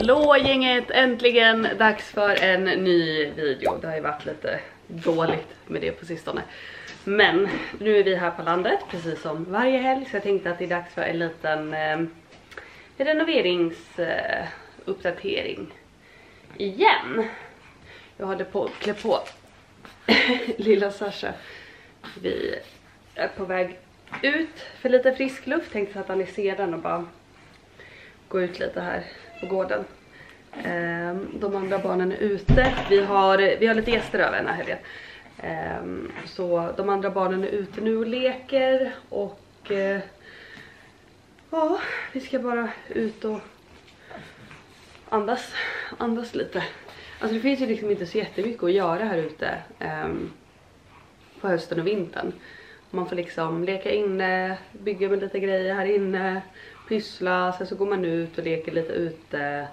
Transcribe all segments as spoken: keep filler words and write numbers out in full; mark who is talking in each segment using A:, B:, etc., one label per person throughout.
A: Hallå gänget, äntligen dags för en ny video. Det har ju varit lite dåligt med det på sistone. Men nu är vi här på landet, precis som varje helg. Så jag tänkte att det är dags för en liten eh, renoveringsuppdatering eh, igen. Jag hade på klä på lilla Sasha. Vi är på väg ut för lite frisk luft. Tänkte att ni ser den och bara gå ut lite här på gården. De andra barnen är ute. Vi har, vi har lite gäster över den här helgen. Så de andra barnen är ute nu och leker. Och ja, vi ska bara ut och andas, andas lite. Alltså det finns ju liksom inte så jättemycket att göra här ute på hösten och vintern. Man får liksom leka inne, bygga med lite grejer här inne, pyssla, sen så går man ut och leker lite ute.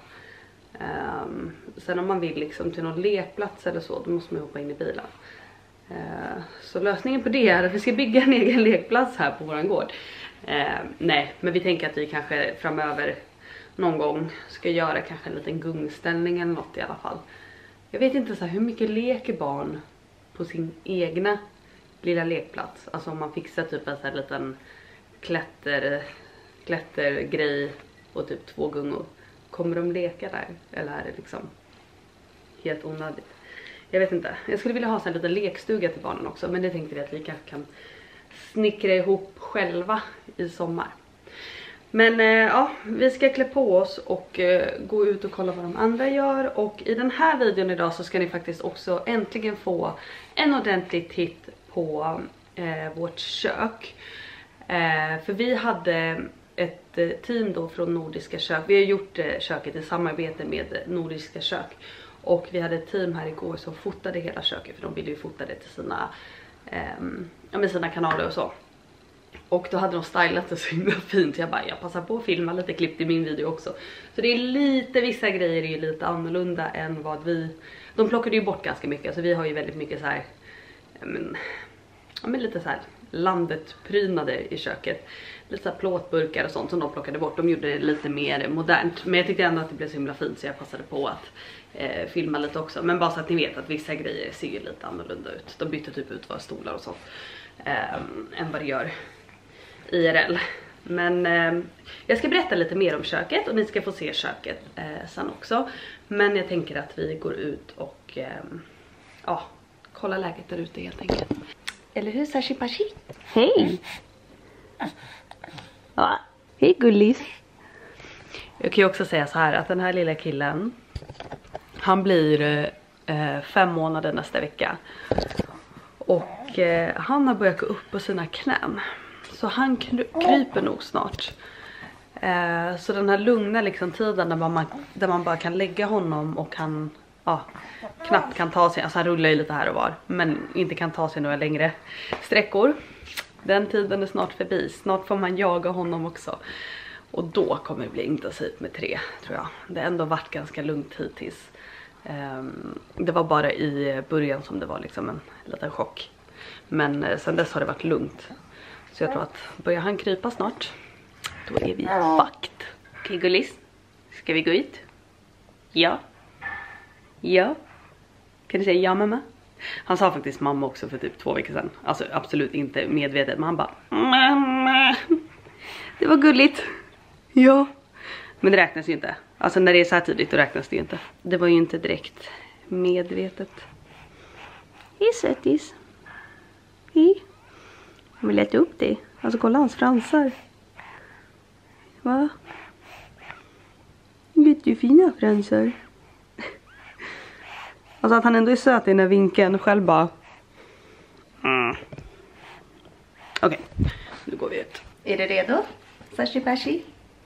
A: Um, sen om man vill liksom till någon lekplats eller så, då måste man hoppa in i bilen. Uh, så lösningen på det är att vi ska bygga en egen lekplats här på våran gård. Uh, nej, men vi tänker att vi kanske framöver någon gång ska göra kanske en liten gungställning eller något i alla fall. Jag vet inte så här, hur mycket leker barn på sin egna lilla lekplats. Alltså om man fixar typ en sån här liten klätter, klättergrej och typ två gungor. Kommer de leka där? Eller är det liksom helt onödigt? Jag vet inte. Jag skulle vilja ha en liten lekstuga till barnen också. Men det tänkte vi att vi kanske kan snickra ihop själva i sommar. Men eh, ja, vi ska klä på oss och eh, gå ut och kolla vad de andra gör. Och i den här videon idag så ska ni faktiskt också äntligen få en ordentlig titt på eh, vårt kök. Eh, för vi hade ett eh, team då från Nordiska kök. Vi har gjort eh, köket i samarbete med Nordiska kök. Och vi hade ett team här igår som fotade hela köket. För de ville ju fota det till sina, eh, ja, med sina kanaler och så. Och då hade de stylat det så himla fint. Jag bara, jag passar på att filma lite klipp i min video också. Så det är lite, vissa grejer är ju lite annorlunda än vad vi... De plockade ju bort ganska mycket. Alltså vi har ju väldigt mycket så här... Men, ja, men lite så här landet prydnader i köket. Lite så här plåtburkar och sånt som de plockade bort. De gjorde det lite mer modernt. Men jag tyckte ändå att det blev så himla fint så jag passade på att eh, filma lite också. Men bara så att ni vet att vissa grejer ser ju lite annorlunda ut. De bytte typ ut våra stolar och sånt. Eh, än vad det gör I R L. Men eh, jag ska berätta lite mer om köket och ni ska få se köket eh, sen också. Men jag tänker att vi går ut och eh, ja, kolla läget där ute helt enkelt. Eller hur, Sashi Pashi? Hej! Ja, hej gullis! Jag kan ju också säga så här att den här lilla killen, han blir eh, fem månader nästa vecka. Och eh, han har börjat gå upp på sina knän. Så han kryper nog snart. Eh, så den här lugna liksom tiden där man, där man bara kan lägga honom och han ja, knappt kan ta sig. Alltså han rullar ju lite här och var. Men inte kan ta sig några längre sträckor. Den tiden är snart förbi. Snart får man jaga honom också. Och då kommer det bli intensivt med tre, tror jag. Det har ändå varit ganska lugnt hittills. Eh, det var bara i början som det var liksom en liten chock. Men eh, sen dess har det varit lugnt. Så jag tror att börjar han krypa snart, då är vi fucked. Okej gullis, ska vi gå ut? Ja. Ja. Kan du säga ja mamma? Han sa faktiskt mamma också för typ två veckor sedan. Alltså absolut inte medvetet, men han bara mamma. Det var gulligt. Ja. Men det räknas ju inte. Alltså när det är så här tidigt då räknas det ju inte. Det var ju inte direkt medvetet. Hej sötis. Hej. Jag vill leta upp dig. Alltså kolla hans fransar. Va? Jättefina fransar. Alltså att han ändå är söt i den här vinkeln. Själv bara. Mm. Okej. Okay. Nu går vi ut. Är du redo? Sashi Pashi.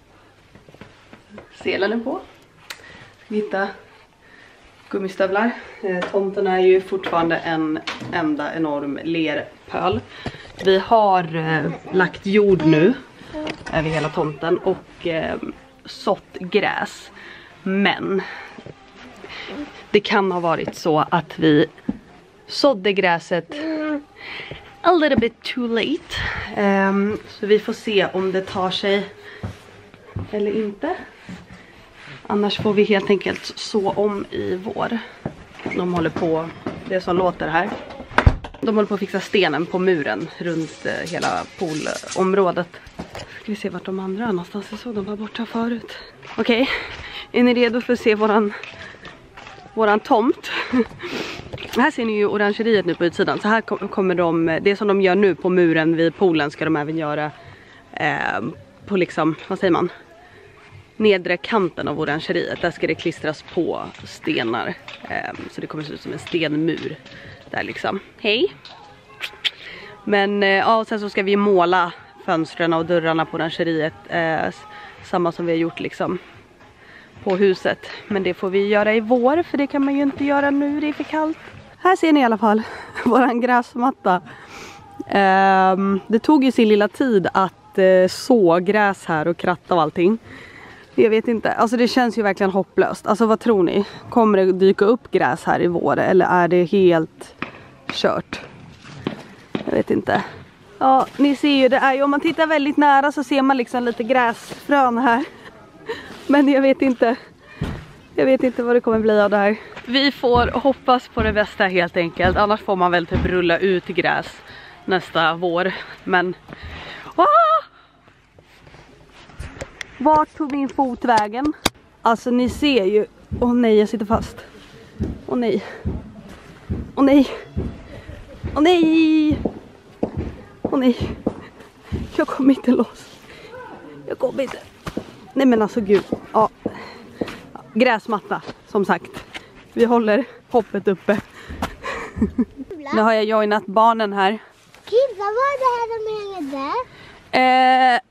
A: Selen är på. Ska vi hitta gummistövlar. Eh, tomten är ju fortfarande en enda enorm lerpöl. Vi har eh, lagt jord nu över hela tomten och eh, sått gräs. Men det kan ha varit så att vi sådde gräset a little bit too late. Um, så vi får se om det tar sig eller inte. Annars får vi helt enkelt så om i vår. De håller på, det som låter här. De håller på att fixa stenen på muren runt eh, hela poolområdet. Ska vi se vart de andra är någonstans. Jag såg de var borta förut. Okej, okay. Är ni redo för att se våran, våran tomt? Här ser ni ju orangeriet nu på utsidan. Så här kommer de, det som de gör nu på muren vid poolen ska de även göra eh, på liksom, vad säger man? Nedre kanten av orangeriet. Där ska det klistras på stenar. Eh, så det kommer se ut som en stenmur. Där liksom. Hej! Men eh, ja, och sen så ska vi måla fönstren och dörrarna på orangeriet. Eh, samma som vi har gjort liksom på huset. Men det får vi göra i vår, för det kan man ju inte göra nu, det är för kallt. Här ser ni i alla fall våran gräsmatta. Eh, det tog ju sin lilla tid att eh, så gräs här och kratta och allting. Jag vet inte, alltså det känns ju verkligen hopplöst. Alltså vad tror ni? Kommer det dyka upp gräs här i vår eller är det helt kört? Jag vet inte. Ja, ni ser ju det är ju, om man tittar väldigt nära så ser man liksom lite gräsfrön här. Men jag vet inte. Jag vet inte vad det kommer bli av det här. Vi får hoppas på det bästa helt enkelt. Annars får man väl typ rulla ut gräs nästa vår. Men... Ah! Vart tog min fot vägen? Alltså ni ser ju... Åh oh, nej, jag sitter fast. Åh oh, nej. Åh oh, nej. Åh oh, nej. Åh oh, nej. Jag kommer inte loss. Jag kommer inte. Nej men alltså gud. Ja. Gräsmatta, som sagt. Vi håller hoppet uppe. Nu har jag joinat barnen här.
B: Kids, vad var det här de hängde
A: där? Eh...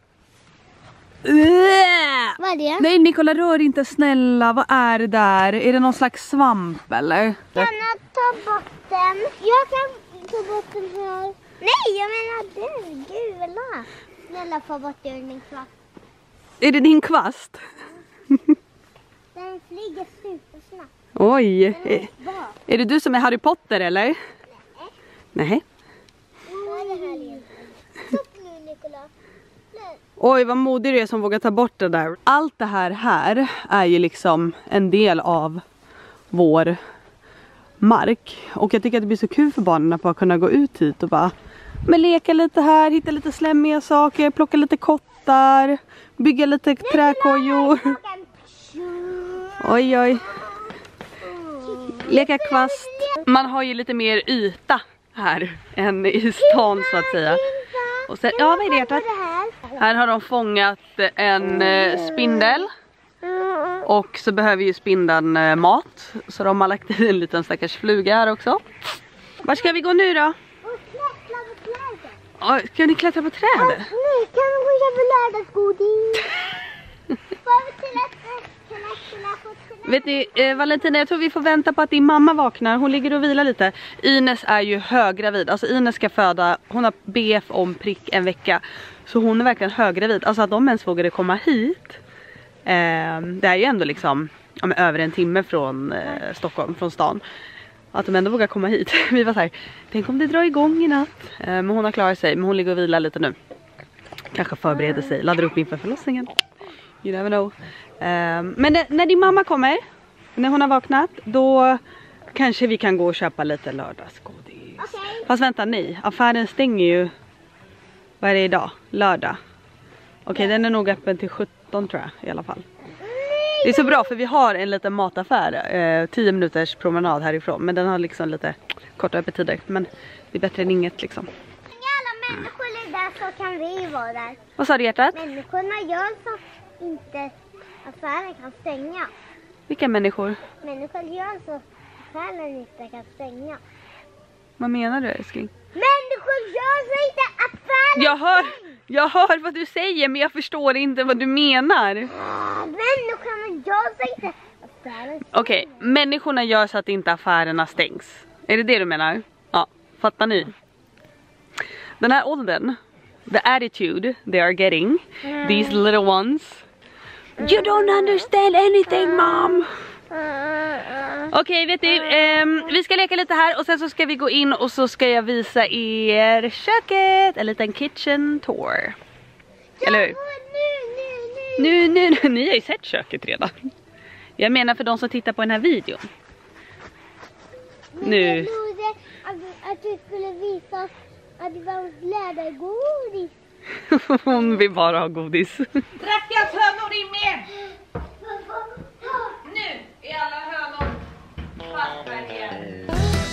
B: Vad är det?
A: Nej Nicola, rör inte snälla. Vad är det där? Är det någon slags svamp eller?
B: Kan jag ta bort den? Jag kan ta bort den här. Nej, jag menar den gula. Snälla, få bort den ur min kvast.
A: Är det din kvast?
B: Den flyger supersnabbt.
A: Oj. Är, är det du som är Harry Potter eller?
B: Nej.
A: Nej.
B: Vad är det här igen? Stopp nu Nicola.
A: Oj, vad modig du är som vågar ta bort det där. Allt det här här är ju liksom en del av vår mark. Och jag tycker att det blir så kul för barnen att bara kunna gå ut hit och bara men leka lite här, hitta lite slämmiga saker, plocka lite kottar, bygga lite träkojor. Oj, oj. Leka kvast. Man har ju lite mer yta här än i stan så att säga. Och sen, ja, vad är det hjärtat? Här har de fångat en eh, spindel. Och så behöver ju spindeln eh, mat. Så de har lagt i en liten stackars fluga här också. Var ska vi gå nu då? Ja, ska ni klättra på trädet?
B: Nej, kan vi gå och köpa lördagsgodis?
A: Vet ni, eh, Valentina, jag tror vi får vänta på att din mamma vaknar. Hon ligger och vilar lite. Ines är ju höggravid. Alltså Ines ska föda, hon har B F om prick en vecka. Så hon är verkligen höggravid. Alltså att de ens vågade komma hit. Eh, det är ju ändå liksom ja, men över en timme från eh, Stockholm, från stan. Att de ändå vågar komma hit. Vi var så här, tänk om det drar igång i natt. Eh, men hon har klarat sig, men hon ligger och vilar lite nu. Kanske förbereder sig, laddar upp inför förlossningen. You never know. Um, men när, när din mamma kommer, när hon har vaknat, då kanske vi kan gå och köpa lite lördagsgodis. Okay. Fast vänta, nej. Affären stänger ju, vad är det idag? Lördag. Okej, okay, den är nog öppen till sjutton tror jag i alla fall. Det är så bra för vi har en liten mataffär, eh, tio minuters promenad härifrån. Men den har liksom lite korta öppettider. Men det är bättre än inget liksom.
B: Alla människor är där så kan vi vara där.
A: Vad sa du hjärtat?
B: Människorna gör så inte affären kan stänga.
A: Vilka människor?
B: Människor gör så affären inte kan stänga.
A: Vad menar du älskling?
B: Människor gör så inte affären
A: jag hör, jag hör vad du säger men jag förstår inte vad du menar.
B: Människorna gör så inte affären.
A: Okej, okay, människorna gör så att inte affärerna stängs. Är det det du menar? Ja, fattar ni? Den här åldern, the attitude they are getting, mm. these little ones. You don't understand anything, mom. Okej, okay, vet du, um, vi ska leka lite här och sen så ska vi gå in och så ska jag visa er köket, en liten kitchen tour. Eller hur? Nu, nu, nu. Nu, nu, nu. Ni har ju sett köket redan. Jag menar för de som tittar på den här videon.
B: Men
A: Nu.
B: jag trodde att, att du skulle visa att det var lädergodis.
A: Hon vill bara ha godis.
C: Rackarns hönor in med! Nu är alla hönor fastfärdiga.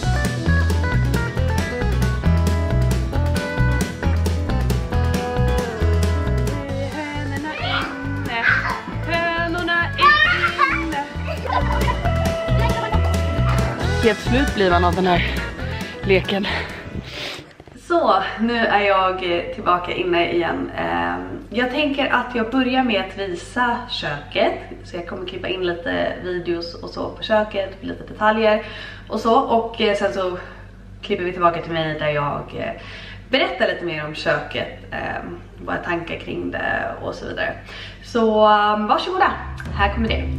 A: Hönorna inne, hönorna inne. Helt slut blir man av den här leken. Så, nu är jag tillbaka inne igen. Jag tänker att jag börjar med att visa köket. Så jag kommer klippa in lite videos och så på köket, lite detaljer och så. Och sen så klipper vi tillbaka till mig där jag berättar lite mer om köket. Våra tankar kring det och så vidare. Så varsågoda, här kommer det.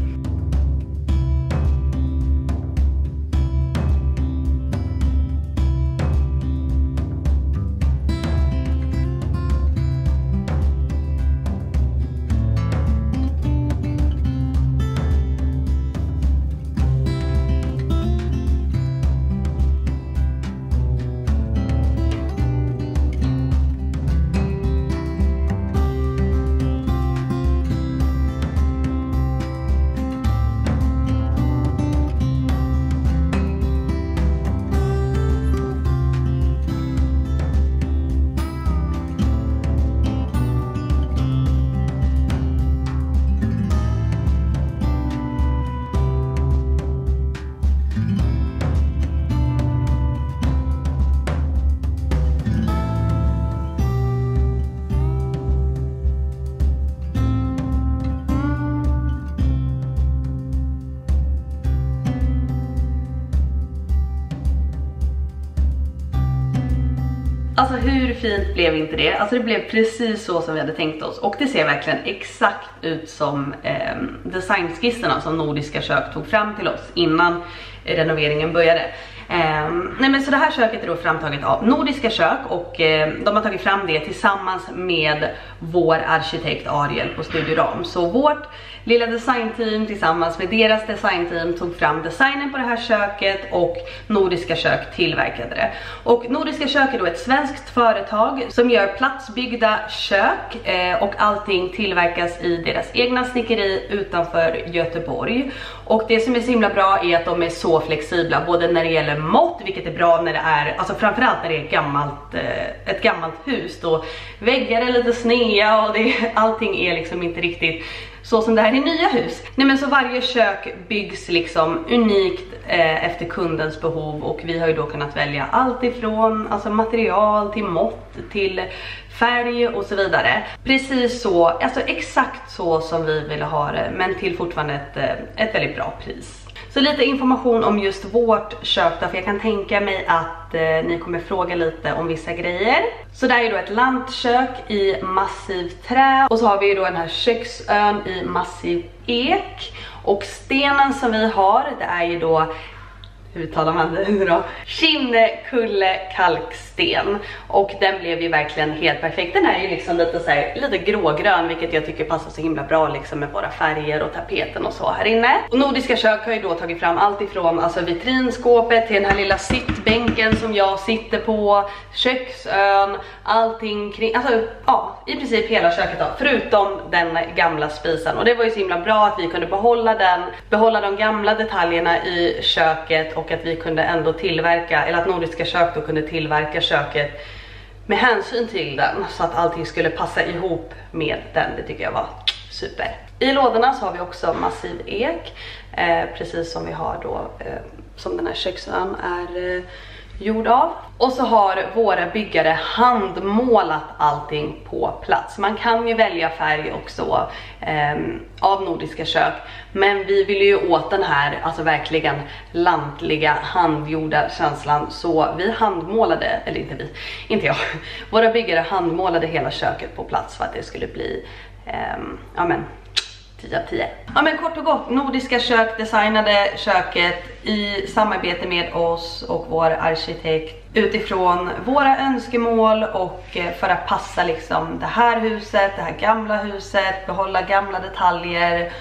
A: Alltså hur fint blev inte det? Alltså det blev precis så som vi hade tänkt oss. Och det ser verkligen exakt ut som eh, designskisserna som Nordiska Kök tog fram till oss innan renoveringen började. Eh, nej men så det här köket är då framtaget av Nordiska Kök och eh, de har tagit fram det tillsammans med vår arkitekt Ariel på Studio Ram. Så vårt lilla designteam tillsammans med deras designteam tog fram designen på det här köket och Nordiska Kök tillverkade det. Och Nordiska Kök är då ett svenskt företag som gör platsbyggda kök eh, och allting tillverkas i deras egna snickeri utanför Göteborg. Och det som är så himla bra är att de är så flexibla både när det gäller mått, vilket är bra när det är, alltså framförallt när det är gammalt, eh, ett gammalt hus då väggar är lite snea och det, allting är liksom inte riktigt så som det här är nya hus. Nej men så varje kök byggs liksom unikt eh, efter kundens behov och vi har ju då kunnat välja allt ifrån alltså material till mått till färg och så vidare. Precis så, alltså exakt så som vi ville ha det men till fortfarande ett, ett väldigt bra pris. Så lite information om just vårt kök då, för jag kan tänka mig att eh, ni kommer fråga lite om vissa grejer. Så det är ju då ett lantkök i massivt trä och så har vi ju då den här köksön i massiv ek. Och stenen som vi har, det är ju då, hur talar man det nu då? Kinnekulle kalksten. Och den blev ju verkligen helt perfekt. Den är ju liksom lite så här, lite grågrön, vilket jag tycker passar så himla bra liksom med våra färger och tapeten och så här inne. Och Nordiska Kök har ju då tagit fram allt ifrån alltså vitrinskåpet till den här lilla sittbänken som jag sitter på, köksön, allting kring, alltså ja, i princip hela köket då, förutom den gamla spisen. Och det var ju så himla bra att vi kunde behålla den, behålla de gamla detaljerna i köket och att vi kunde ändå tillverka, eller att Nordiska Kök då kunde tillverka köket med hänsyn till den så att allting skulle passa ihop med den. Det tycker jag var super. I lådorna så har vi också massiv ek, eh, precis som vi har då eh, som den här köksön är eh, gjord av. Och så har våra byggare handmålat allting på plats. Man kan ju välja färg också eh, av Nordiska Kök, men vi vill ju åt den här alltså verkligen lantliga handgjorda känslan, så vi handmålade, eller inte vi, inte jag, våra byggare handmålade hela köket på plats för att det skulle bli eh, ja men tio av tio. Ja men kort och gott, Nordiska Kök designade köket i samarbete med oss och vår arkitekt utifrån våra önskemål och för att passa liksom det här huset, det här gamla huset, behålla gamla detaljer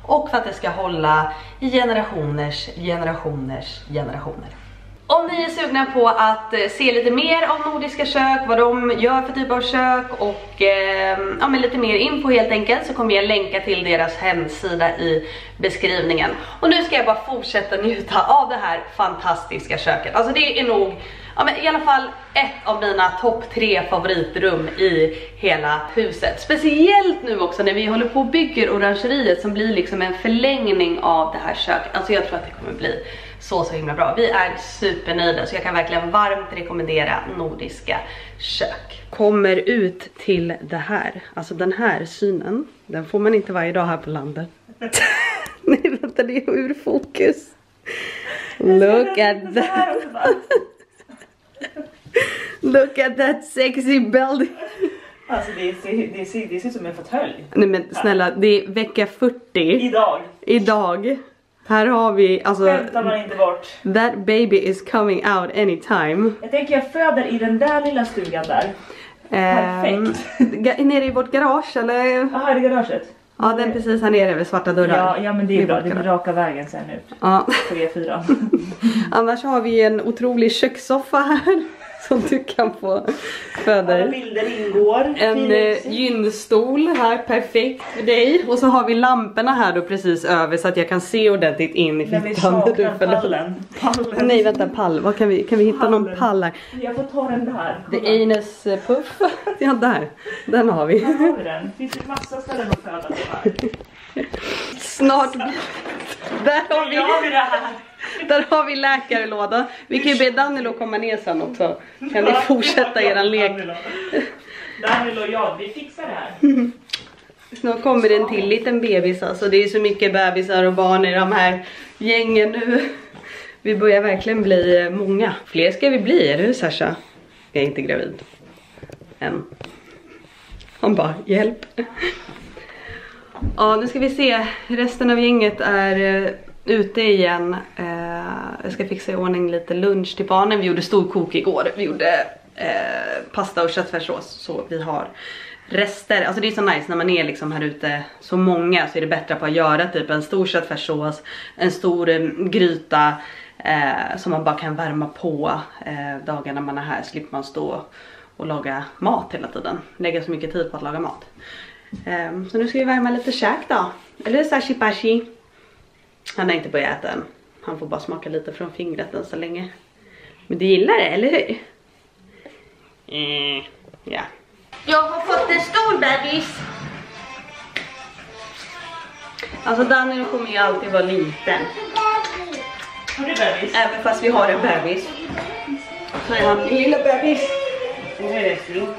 A: och för att det ska hålla i generationers, generationers, generationer. Om ni är sugna på att se lite mer om nordiska kök, vad de gör för typ av kök och eh, ja, men lite mer info helt enkelt, så kommer jag länka till deras hemsida i beskrivningen. Och nu ska jag bara fortsätta njuta av det här fantastiska köket. Alltså det är nog, ja, men i alla fall ett av mina topp tre favoritrum i hela huset. Speciellt nu också när vi håller på och bygger orangeriet som blir liksom en förlängning av det här köket. Alltså jag tror att det kommer bli så så himla bra. Vi är supernöjda, så jag kan verkligen varmt rekommendera nordiska kök. Kommer ut till det här, alltså den här synen, den får man inte varje dag här på landet. Nej vänta, det är ur fokus. Look at that. Look at that sexy belly.
D: Alltså det ser, det ser, det ser ut som en fåtölj.
A: Nej men snälla, det är vecka fyrtio.
D: Idag.
A: Idag. Här har vi, alltså,
D: Väntar man inte bort.
A: That baby is coming out anytime.
D: Jag tänker jag föder i den där lilla stugan där. Perfekt.
A: Um, nere i vårt garage eller?
D: Jaha, är det garaget?
A: Ja, den precis här nere vid svarta dörrar.
D: Ja, ja men det är, det är bra, det är raka vägen sen nu.
A: Ja.
D: På E fyra.
A: Annars har vi en otrolig kökssoffa här. Som du kan få föda.
D: Alla bilder ingår.
A: En eh, gynstol här, perfekt för dig. Och så har vi lamporna här då precis över så att jag kan se ordentligt in i
D: fittan.
A: Men
D: vi saknar pallen. pallen.
A: Nej vänta, pall. Vad kan vi, kan vi hitta pallen. Någon pall här?
D: Jag får ta den där.
A: The anus puff. Ja där, den har vi.
D: Där har vi den. Finns det massa ställen att föda här.
A: Snart. Där har vi,
D: har vi det här.
A: Där har vi läkarlåda. Vi kan ju be Danilo komma ner sen också. Kan ni fortsätta eran lek?
D: Danilo och jag, vi fixar det här.
A: Snart kommer det en till liten bebis. Alltså det är så mycket bebisar och barn i de här gängen nu. Vi börjar verkligen bli många. Fler ska vi bli, eller hur Sasha? Jag är inte gravid. Än. Han bara, hjälp. Ja, nu ska vi se. Resten av gänget är ute igen. eh, Jag ska fixa i ordning lite lunch till barnen. Vi gjorde storkok igår. Vi gjorde eh, pasta och köttfärssås. Så vi har rester. Alltså det är så nice när man är liksom här ute så många, så är det bättre på att göra typ en stor köttfärssås, en stor eh, gryta eh, som man bara kan värma på eh, dagarna man är här. Slipper man stå och laga mat hela tiden. Lägga så mycket tid på att laga mat. eh, Så nu ska vi värma lite käk då. Eller sashi pashi. Han har inte börjat äta än. Han får bara smaka lite från fingret än så länge. Men du gillar det, eller hur? Mm, ja. Jag har fått en stor bebis. Alltså Daniel kommer ju alltid vara liten.
D: Har du bebis?
A: Även fast vi har en bebis. Så är han min lilla bebis.
D: Det är älskling.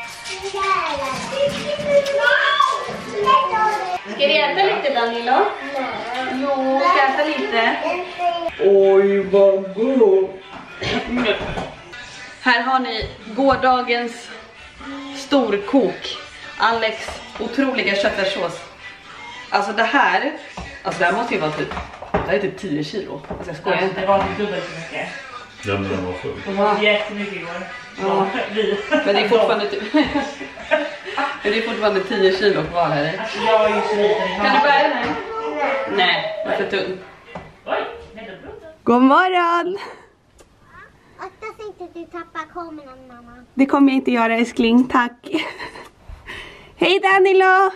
A: Ska vi äta lite Danilo? Jo, ska äta lite. Oj, vad god. Här har ni gårdagens storkok. Alex otroliga köttfärssås. Alltså det här, alltså det här måste ju vara typ, det här är typ tio kilo. Alltså jag skojar inte.
D: Det var typ dubbelt så mycket.
E: Ja, men den var full.
D: Det var jättemycket igår.
A: Ja. Men det är fortfarande typ Men det är fortfarande tio kilo kvar här.
D: Alltså jag är ju så liten.
A: Kan du bära den? Nej, det är för tung.
D: Oj, nej det bra.
A: God morgon!
B: Akta så inte du tappar kameran, mamma.
A: Det kommer jag inte göra, älskling, tack. Hej Danilo!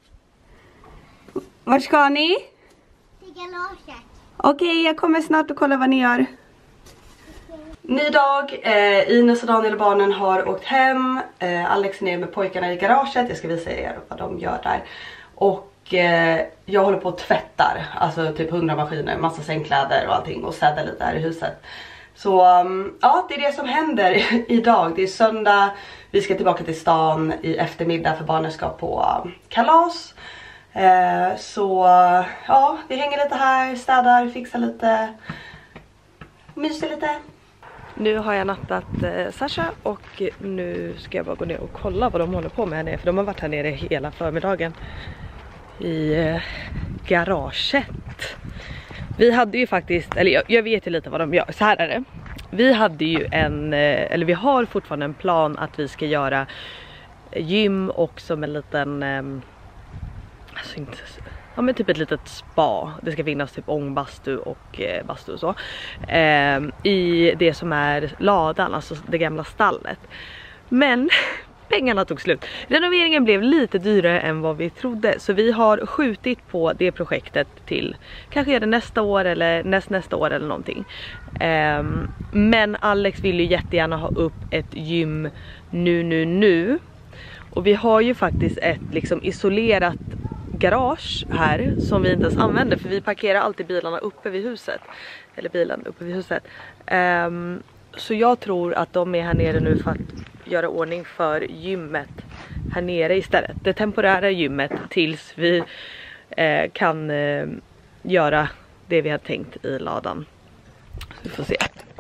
A: Vart ska ni?
B: Till garaget.
A: Okej, okay, jag kommer snart och kolla vad ni gör. Ny dag, eh, Ines och Daniel och barnen har åkt hem. eh, Alex är nere med pojkarna i garaget. Jag ska visa er vad de gör där. Och eh, jag håller på att tvättar. Alltså typ hundra maskiner, massa sängkläder och allting. Och städar lite här i huset. Så um, ja, det är det som händer idag. Det är söndag, vi ska tillbaka till stan i eftermiddag för barnen ska på um, kalas. eh, Så uh, ja, vi hänger lite här, städar, fixar lite, myser lite. Nu har jag nattat eh, Sasha och nu ska jag bara gå ner och kolla vad de håller på med här nere. För de har varit här nere hela förmiddagen i eh, garaget. Vi hade ju faktiskt, eller jag, jag vet ju lite vad de gör, så här är det. Vi hade ju en, eh, eller vi har fortfarande en plan att vi ska göra gym och som en liten, eh, alltså inte, ja, men typ ett litet spa. Det ska finnas typ ångbastu och eh, bastu och så. Eh, I det som är ladan, alltså det gamla stallet. Men pengarna tog slut. Renoveringen blev lite dyrare än vad vi trodde. Så vi har skjutit på det projektet till kanske är det nästa år eller näst nästa år eller någonting. Eh, men Alex vill ju jättegärna ha upp ett gym nu nu nu. Och vi har ju faktiskt ett liksom isolerat garage här som vi inte ens använder, för vi parkerar alltid bilarna uppe vid huset. Eller bilen uppe vid huset. Um, så jag tror att de är här nere nu för att göra ordning för gymmet här nere istället. Det temporära gymmet tills vi uh, kan uh, göra det vi har tänkt i ladan. Så vi får se.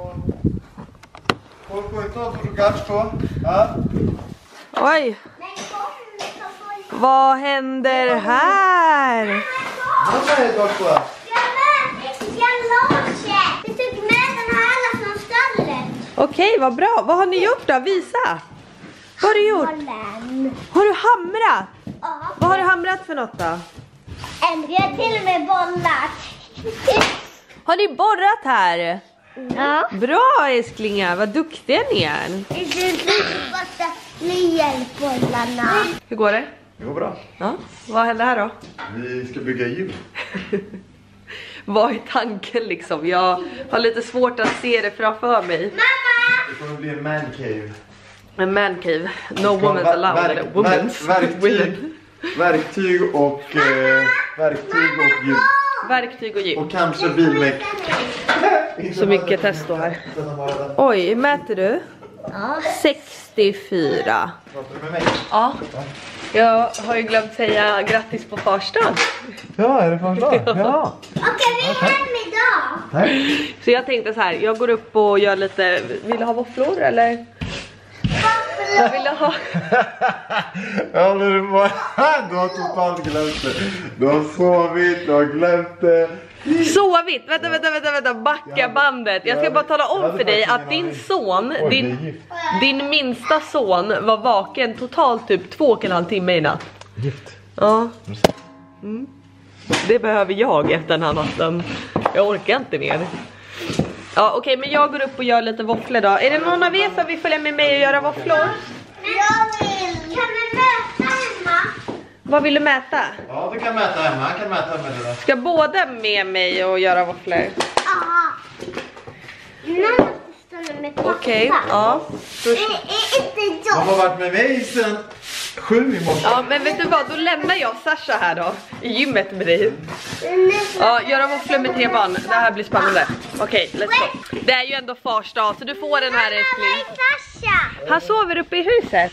A: Oj! Vad händer här?
B: Jag tog med den här alla från stallet.
A: Okej, vad bra. Vad har ni gjort då? Visa. Vad har du gjort?
B: Bollen.
A: Har du hamrat?
B: Ja.
A: Vad har du hamrat för något då?
B: Vi har till och med bollat.
A: Har ni borrat här?
B: Ja.
A: Bra älsklingar, vad duktiga ni är.
B: Det är bara lielbollarna.
A: Hur går det?
E: Det går bra.
A: Ja, vad händer här då?
E: Vi ska bygga gym.
A: Vad är tanken liksom? Jag har lite svårt att se det framför mig.
B: Mamma!
E: Det kommer bli en man cave.
A: En man cave. No woman allowed.
E: Verk,
A: eller women's.
E: verk, verktyg, verktyg och eh, verktyg och gym.
A: Verktyg och gym.
E: Och kanske bilmek.
A: Så mycket testo här. Oj, mäter du?
B: Ja.
A: sextiofyra.
E: Pratar du med mig?
A: Ja. Jag har ju glömt säga grattis på farsdagen.
E: Ja, är det första? Ja.
B: Okej, vi är hem idag.
E: Tack.
A: Så jag tänkte så här, jag går upp och gör lite, vill du ha våfflor eller? Jag vill ha.
E: Ja, men det var... Du har totalt glömt det. Du har sovit, du har glömt det.
A: Sovit, vänta, vänta, vänta, vänta, backa bandet. Jag ska bara tala om för dig att din son, din, din minsta son var vaken totalt typ två och en halv timme i natt.
E: Gift.
A: Ja. Mm. Det behöver jag efter den här natten. Jag orkar inte mer. Ja, okej, okay, men jag går upp och gör lite våfflor då. Är det någon av er som vill följa med mig och göra våfflor?
B: Jag vill. Kan vi möta hemma?
A: Vad vill du mäta?
E: Ja, du kan mäta hemma. Jag kan mäta hemma det där.
A: Ska båda med mig och göra våfflor?
B: Ja. Någon stannar med pappa.
A: Okej, okay, ja. Då...
B: Det är inte
E: De
B: jag.
E: har varit med mig sen sju i morse.
A: Ja, men vet du vad? Då lämnar jag Sasha här då. I gymmet med dig. Ja, göra våfflor med tre barn. Det här blir spännande. Okej, okay, let's go. Det är ju ändå fars dag, så du får den här älskling.
B: Sasha.
A: Han sover uppe i huset.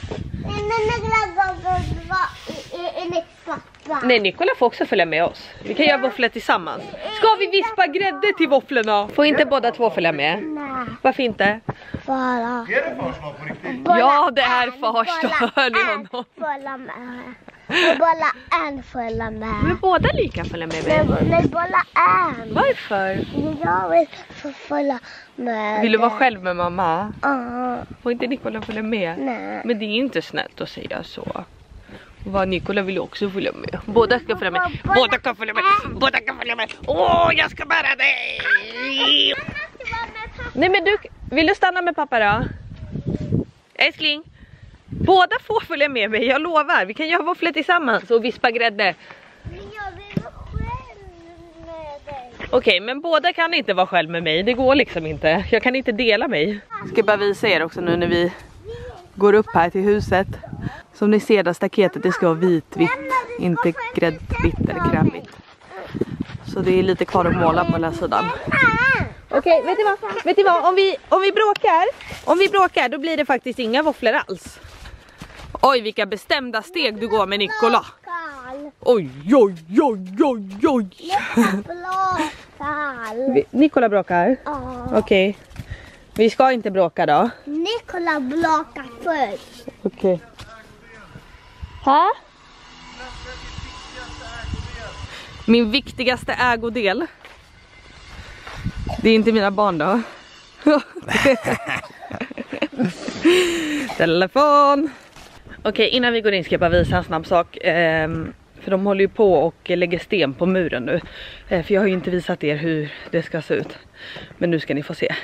A: Nej, Nikola får också följa med oss. Vi kan göra våfflor tillsammans. Ska vi vispa grädde till våfflorna? Får inte båda två följa med?
B: Nej.
A: Varför inte?
B: Bara.
E: Är det fars dag på riktigt?
A: Ja, det är fars dag. Hör ni honom?
B: Följa med. Och bara en följa med.
A: Men båda lika följa med mig.
B: Nej, nej, bara en.
A: Varför?
B: Jag vill få följa med.
A: Vill du vara själv med mamma?
B: Ja.
A: Får inte Nikola följa med?
B: Nej.
A: Men det är inte snällt att säga så. Vad Nikola vill också följa med. Båda ska följa med. Båda kan följa med. Båda kan följa med. Åh, jag ska bära dig. Nej, men du, vill du stanna med pappa då? Älskling. Båda får följa med mig, jag lovar. Vi kan göra våfflor tillsammans och vispa grädde.
B: Men jag vill vara själv med dig.
A: Okej, okay, men båda kan inte vara själv med mig. Det går liksom inte. Jag kan inte dela mig. Jag ska bara visa er också nu när vi går upp här till huset. Som ni ser där staketet, det ska vara vitvitt. Inte gräddvitt eller krämvitt. Så det är lite kvar att måla på den här sidan. Okej, okay, vet ni vad? Vet ni vad? Om vi, om vi bråkar, om vi bråkar, då blir det faktiskt inga våfflor alls. Oj, vilka bestämda steg du går med Nikola. Oj, oj, oj, oj, oj.
B: Bråkar.
A: Nikola bråkar?
B: Ja.
A: Okej. Okay. Vi ska inte bråka då.
B: Nikola bråkar först.
A: Okej. Okay. Ha? Min viktigaste ägodel. Det är inte mina barn då. Telefon. Okej, okay, innan vi går in ska jag bara visa en snabb sak. Ehm, För de håller ju på och lägger sten på muren nu. För jag har ju inte visat er hur det ska se ut. Men nu ska ni få se.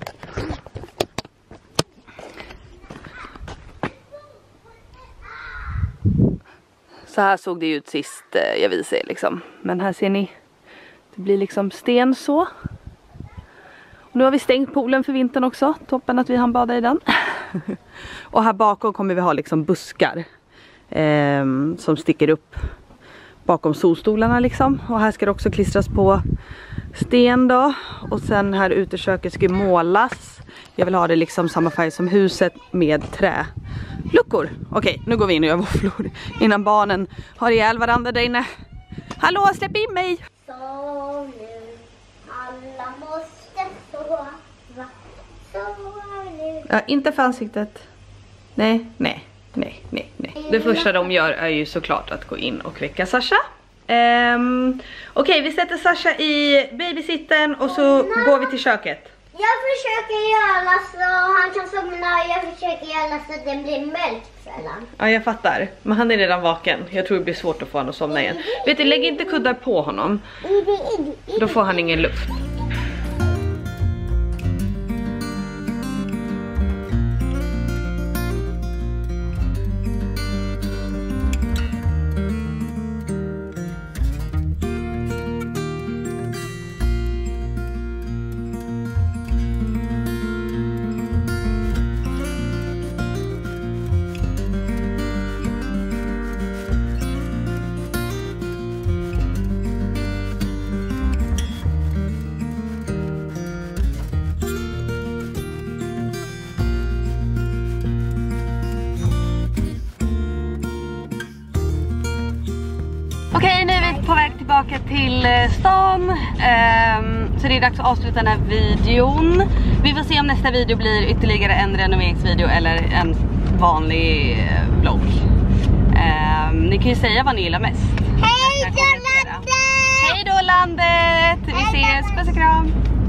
A: Så här såg det ut sist jag visade er liksom. Men här ser ni. Det blir liksom sten så. Och nu har vi stängt poolen för vintern också. Toppen att vi hann bada i den. Och här bakom kommer vi ha liksom buskar. Eh, som sticker upp bakom solstolarna liksom. Och här ska det också klistras på sten då. Och sen här ute köket ska målas. Jag vill ha det liksom samma färg som huset med träluckor. Okej, nu går vi in och gör våfflor. Innan barnen har ihjäl varandra där inne. Hallå, släpp in mig!
B: Så nu, alla måste sova. Sova nu.
A: Ja, inte för ansiktet. Nej, nej, nej, nej, nej. Det första de gör är ju såklart att gå in och väcka Sasha. Um, Okej, okay, vi sätter Sasha i babysitten och så går vi till köket.
B: Jag försöker göra så han kan somna. Jag försöker göra så att den blir mörkt sällan.
A: Ja, jag fattar. Men han är redan vaken. Jag tror det blir svårt att få honom att somna igen. Vet du, lägg inte kuddar på honom. Då får han ingen luft. Okej, nu är vi på väg tillbaka till stan. Um, så det är dags att avsluta den här videon. Vi får se om nästa video blir ytterligare en renoveringsvideo eller en vanlig uh, vlogg. Um, ni kan ju säga vad ni gillar mest.
B: Hej då landet!
A: Hej då landet! Vi ses, puss och kram!